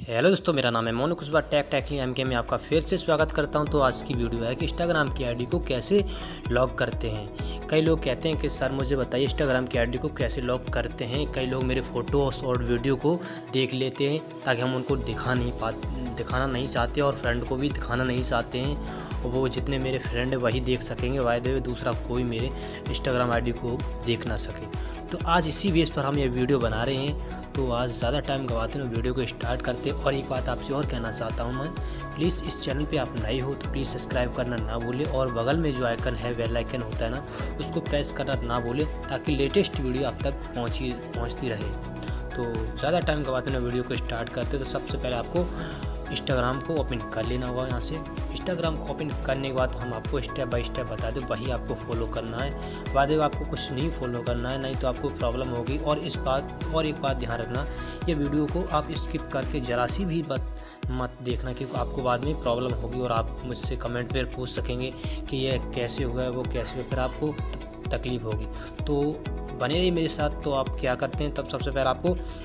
Hello दोस्तों, मेरा नाम है मोनू कुशवाहा। टेक्निकली एमके में आपका फिर से स्वागत करता हूं। तो आज की वीडियो है कि इंस्टाग्राम की आईडी को कैसे लॉक करते हैं। कई लोग कहते हैं कि सर मुझे बताइए इंस्टाग्राम की आईडी को कैसे लॉक करते हैं। कई लोग मेरे फोटोस और वीडियो को देख लेते हैं ताकि हम उनको दिखाना नहीं चाहते और फ्रेंड को भी दिखाना नहीं चाहते हैं, और वो जितने मेरे फ्रेंड है वही देख सकेंगे, वायदे दूसरा कोई मेरे इंस्टाग्राम आईडी को देख ना सके। तो आज इसी बेस पर हम ये वीडियो बना रहे हैं। तो आज ज़्यादा टाइम गवाते हैं, वीडियो को स्टार्ट करते। और एक बात आपसे और कहना चाहता हूँ मैं, प्लीज़ इस चैनल पे आप नए हो तो प्लीज़ सब्सक्राइब करना ना भूलें, और बगल में जो आइकन है बेल आइकन होता है ना, उसको प्रेस करना ना भूलें ताकि लेटेस्ट वीडियो आप तक पहुँचती रहे। तो ज़्यादा टाइम गवाते हैं, वीडियो को स्टार्ट करते। तो सबसे पहले आपको इंस्टाग्राम को ओपन कर लेना होगा। यहाँ से इंस्टाग्राम को ओपन करने के बाद हम आपको स्टेप बाय स्टेप बता दें, वही आपको फॉलो करना है। वादे आपको कुछ नहीं फॉलो करना है, नहीं तो आपको प्रॉब्लम होगी। और एक बात ध्यान रखना, ये वीडियो को आप स्किप करके ज़रा सी भी मत देखना, क्योंकि आपको बाद में प्रॉब्लम होगी और आप मुझसे कमेंट पर पूछ सकेंगे कि ये कैसे हुआ, वो कैसे हुआ, फिर आपको तकलीफ़ होगी। तो बने रहिए मेरे साथ। तो आप क्या करते हैं, तब सबसे पहले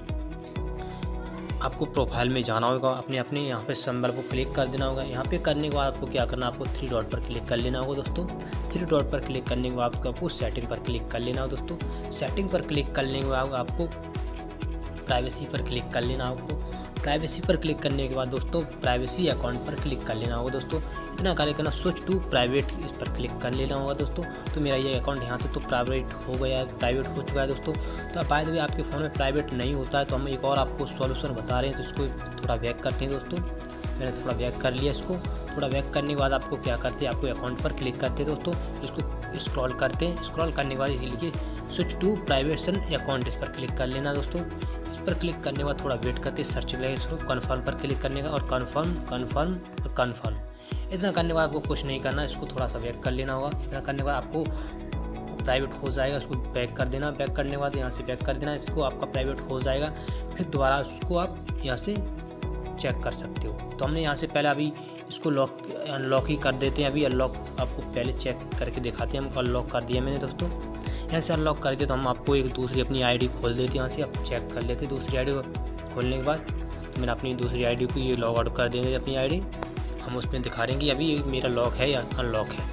आपको प्रोफाइल में जाना होगा, अपने यहाँ पे सिंबल को क्लिक कर देना होगा। यहाँ पे करने के बाद आपको क्या करना, आपको 3 डॉट पर क्लिक कर लेना होगा दोस्तों। 3 डॉट पर क्लिक करने के बाद आपको सेटिंग पर क्लिक कर लेना होगा दोस्तों। सेटिंग पर क्लिक करने के बाद आपको प्राइवेसी पर क्लिक कर लेना होगा। प्राइवेसी पर क्लिक करने के बाद दोस्तों प्राइवेसी अकाउंट पर क्लिक कर लेना होगा दोस्तों। इतना कार्य करना, स्विच टू प्राइवेट इस पर क्लिक कर लेना होगा दोस्तों। तो मेरा ये अकाउंट यहाँ तो प्राइवेट हो गया, प्राइवेट हो चुका है दोस्तों। तो आप बाय द वे आपके फ़ोन में प्राइवेट नहीं होता है, तो हम एक और आपको सॉल्यूशन बता रहे हैं। तो इसको थोड़ा बैक करते हैं दोस्तों। मैंने थोड़ा बैक कर लिया इसको। थोड़ा बैक करने के बाद आपको क्या करते हैं, आपको अकाउंट पर क्लिक करते हैं दोस्तों। इसको स्क्रॉल करते हैं। स्क्रॉल करने के बाद इसी लिखिए स्विच टू प्राइवेशन अकाउंट, इस पर क्लिक कर लेना दोस्तों। पर क्लिक करने के बाद थोड़ा वेट करते, सर्च लगेगा इसको, कन्फर्म पर क्लिक करने का, और कन्फर्म। इतना करने के बाद आपको कुछ नहीं करना, इसको थोड़ा सा बैक कर लेना होगा। इतना करने के बाद आपको प्राइवेट हो जाएगा, उसको बैक कर देना। बैक करने के बाद यहाँ से बैक कर देना, इसको आपका प्राइवेट हो जाएगा। फिर दोबारा उसको आप यहाँ से चेक कर सकते हो। तो हमने यहाँ से पहले अभी इसको अनलॉक ही कर देते हैं। अभी अनलॉक आपको पहले चेक करके दिखाते हैं। हम अनलॉक कर दिया मैंने दोस्तों। यहाँ से अनलॉक कर दिया तो हम आपको एक दूसरी अपनी आईडी खोल देते हैं। यहाँ से आप चेक कर लेते हैं। दूसरी आईडी को खोलने के बाद तो मैंने अपनी दूसरी आईडी को ये लॉग आउट कर देंगे अपनी आईडी। हम उसमें दिखा देंगे अभी ये मेरा लॉक है या अनलॉक है।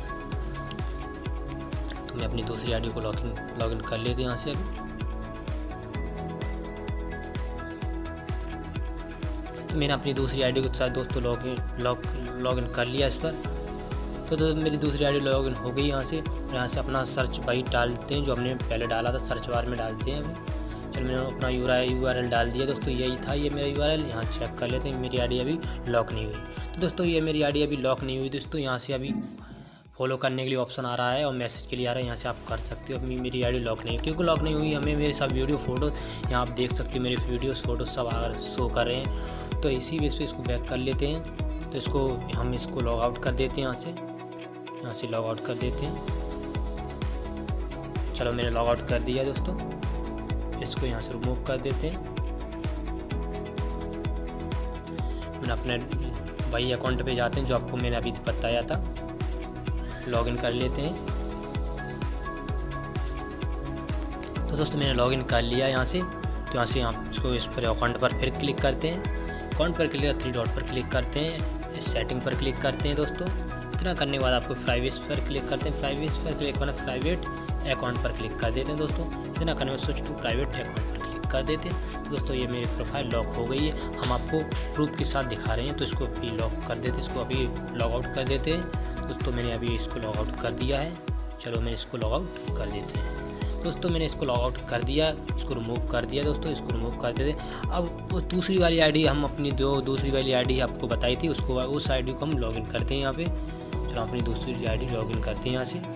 तो मैं अपनी दूसरी आईडी को लॉगिन कर लेते हैं यहाँ से। अभी तो मैंने अपनी दूसरी आईडी के साथ दोस्तों लॉगिन कर लिया इस पर। तो मेरी दूसरी आईडी लॉगिन हो गई यहाँ से। यहाँ से अपना सर्च वही डालते हैं जो हमने पहले डाला था, सर्च बार में डालते हैं अभी। चलो मैंने अपना URL डाल दिया दोस्तों। यही था ये मेरा URL। यहाँ चेक कर लेते हैं, मेरी आईडी अभी लॉक नहीं हुई। तो दोस्तों ये मेरी आईडी अभी लॉक नहीं हुई दोस्तों। यहाँ से अभी फॉलो करने के लिए ऑप्शन आ रहा है और मैसेज के लिए आ रहा है, यहाँ से आप कर सकते हो। अभी मेरी आईडी लॉक नहीं है, क्योंकि लॉक नहीं हुई। हमें मेरे सब वीडियो फोटो यहाँ आप देख सकते हो, मेरे वीडियोस फोटो सब शो कर रहे हैं। तो इसी बेस पे इसको बैक कर लेते हैं। तो इसको लॉग आउट कर देते हैं। यहाँ से लॉग आउट कर देते हैं। चलो मैंने लॉग आउट कर दिया दोस्तों। इसको यहाँ से रिमूव कर देते हैं। मैंने अपने वही अकाउंट पे जाते हैं जो आपको मैंने अभी बताया था। लॉगिन कर लेते हैं। तो दोस्तों मैंने लॉगिन कर लिया यहाँ से। तो यहाँ से आप इस पर अकाउंट पर फिर क्लिक करते हैं। अकाउंट पर क्लिक 3 डॉट पर क्लिक करते हैं। सेटिंग पर क्लिक करते हैं दोस्तों। इतना करने के बाद आपको प्राइवेसी पर क्लिक करते हैं। प्राइवेसी पर क्लिक करना, प्राइवेट अकाउंट पर क्लिक कर देते हैं दोस्तों। इतना करने में स्विच टू प्राइवेट अकाउंट पर क्लिक कर देते हैं। तो दोस्तों ये मेरी प्रोफाइल लॉक हो गई है। हम आपको प्रूफ के साथ दिखा रहे हैं। तो इसको अभी लॉक कर देते, इसको अभी लॉग आउट कर देते हैं दोस्तों। मैंने अभी इसको लॉग आउट कर दिया है। चलो मैंने इसको लॉग आउट कर देते हैं दोस्तों। मैंने इसको लॉग आउट कर दिया, इसको रिमूव कर दिया दोस्तों। इसको रिमूव कर देते। अब वो दूसरी वाली आईडी हम अपनी दूसरी वाली आईडी आपको बताई थी, उस आईडी को हम लॉगिन करते हैं यहाँ पे। चलो अपनी दूसरी आईडी लॉगिन करते हैं यहाँ से।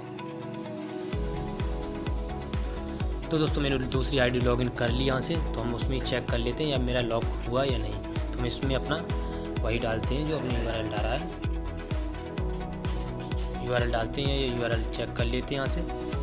तो दोस्तों मैंने दूसरी आईडी लॉगिन कर ली यहाँ से। तो हम उसमें चेक कर लेते हैं या मेरा लॉक हुआ या नहीं। तो हम इसमें अपना वही डालते हैं जो अपने URL डाला है। URL डालते हैं, ये URL चेक कर लेते हैं यहाँ से।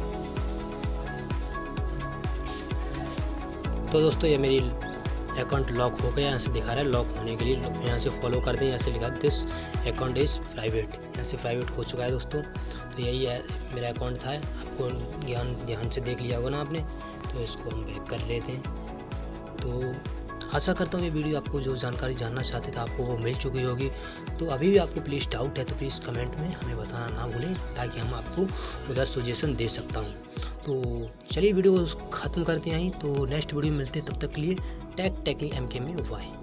तो दोस्तों ये मेरी अकाउंट लॉक हो गया। यहाँ से दिखा रहा है लॉक होने के लिए। यहाँ से फॉलो कर दें। यहाँ से लिखा दिस अकाउंट इज़ प्राइवेट। यहाँ से प्राइवेट हो चुका है दोस्तों। तो यही है मेरा अकाउंट था। आपको ध्यान से देख लिया होगा ना आपने। तो इसको हम बैक कर लेते हैं। तो आशा करता हूँ ये वीडियो आपको जो जानकारी जानना चाहते थे आपको वो मिल चुकी होगी। तो अभी भी आपको प्लीज़ डाउट है तो प्लीज़ कमेंट में हमें बताना ना भूलें, ताकि हम आपको उधर सजेशन दे सकता हूँ। तो चलिए वीडियो ख़त्म करते हैं, तो नेक्स्ट वीडियो में मिलते हैं, तब तक के लिए टेक टेक्निक MK में बाय।